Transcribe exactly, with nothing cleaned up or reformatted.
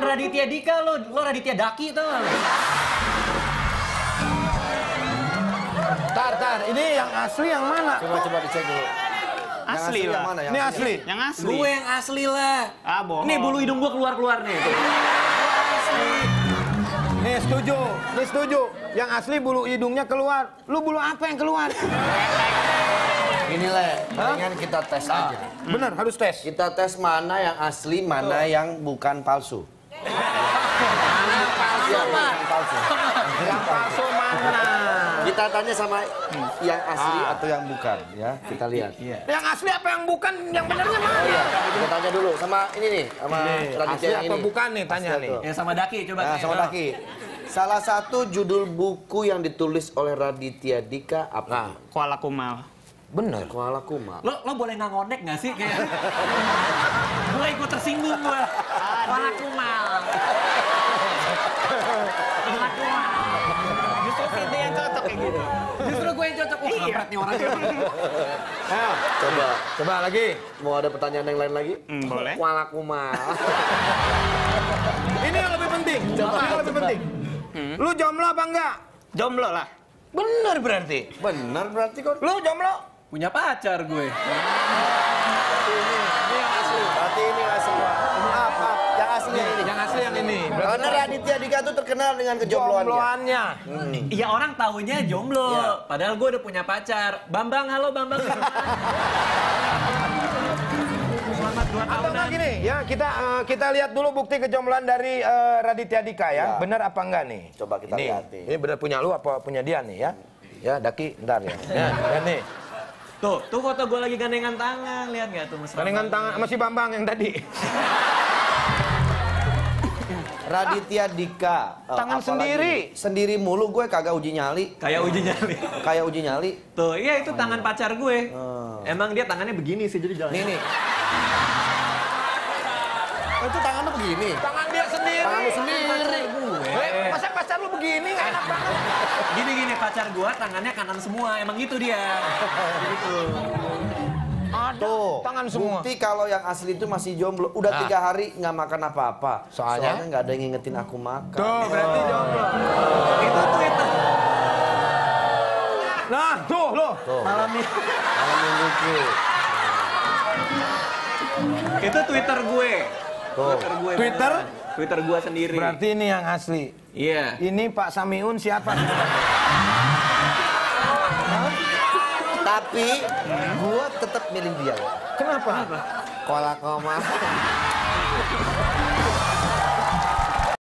Raditya Dika, lo, lo Raditya Daki tau gak lo? Tar, tar, ini yang asli yang mana? Coba coba dicek dulu. Asli, asli lah. yang mana? Yang Ini asli? asli. Yang asli. Gue yang asli lah. Ah, bohong. Nih bulu hidung gue keluar-keluar nih. Asli. Nih setuju, nih setuju. Yang asli bulu hidungnya keluar. Lu bulu apa yang keluar? Ini Le, mendingan kita tes aja. Bener, harus tes. Kita tes mana yang asli, mana yang bukan palsu. Mana palsu, Pak? Yang palsu. Yang palsu mana? Kita tanya sama yang asli atau yang bukan, ya. Kita lihat. Yang asli apa yang bukan? Yang benernya mana? Oh iya, kita tanya dulu sama ini nih, sama Raditya Asli yang apa ini. bukan nih, tanya Asli nih. atau- Ya sama Daki, coba. Nah, nih, sama lo. Daki. Salah satu judul buku yang ditulis oleh Raditya Dika apa? Kuala Kumal. Bener. Kuala Kumal. Lo, lo boleh nggak ngonek nggak sih? Kayak... gue ikut tersinggung gue. Kuala Kumal. Kuala Kumal. Justru Cindy yang cocok kayak gitu. Justru gue yang cocok. Oh, kampret nih orangnya. Ayo, Coba, coba lagi. mau ada pertanyaan yang lain lagi? Hmm, boleh. Kuala Kumal. Ini yang lebih penting. Coba, ini yang lebih penting. Lu jomblo apa enggak? Jomblo lah. Bener berarti. Benar berarti kok. Lu jomblo? Punya pacar gue. Berarti ini asli. Apa? Yang asli yang ini. Yang asli yang ini. Karena Raditya Dika itu terkenal dengan kejombloannya. Jombloannya. Iya orang taunya jomblo. Iya. Padahal gue udah punya pacar. Bambang, halo Bambang. Selamat dua Atau tahunan. enggak gini, ya kita eh, kita lihat dulu bukti kejombloan dari eh, Raditya Dika ya. Ya. Bener apa enggak nih? Coba kita ini, lihat nih. Ini bener punya lu apa punya dia nih ya? Ya, Daki, ntar ya. Ya, lihat nih. Tuh, tuh foto gue lagi gandengan tangan. Lihat nggak tuh mesra? Gandengan tangan sama si Bambang yang tadi. Raditya Dika. Eh, Tangan apalagi sendiri. nih? Sendiri mulu gue kagak uji nyali. Kayak uji nyali. Kayak uji nyali. Tuh, iya itu tangan pacar gue. Oh. Emang dia tangannya begini sih, jadi jalan. Nih nih. Oh, itu tangannya begini. Tangan dia sendiri. Tangan lu sendiri. Eh, masa pacar lu begini nggak enak banget? Gini-gini pacar gue tangannya kanan semua. Emang gitu dia. Gitu. Tuh, Tangan semua. bukti kalau yang asli itu masih jomblo. Udah Ah. tiga hari nggak makan apa-apa. Soalnya? nggak ada yang ngingetin aku makan. Tuh, berarti jomblo. Itu Twitter. Nah, tuh lo. Tuh, Malam ini. malam mingguku. Itu Twitter gue. Tuh. Twitter gue. Twitter? beneran. Twitter gue sendiri. Berarti ini yang asli. Iya. Ini Pak Samiun siapa? Tapi gua tetap milih dia. Kenapa? Kuala Kumal.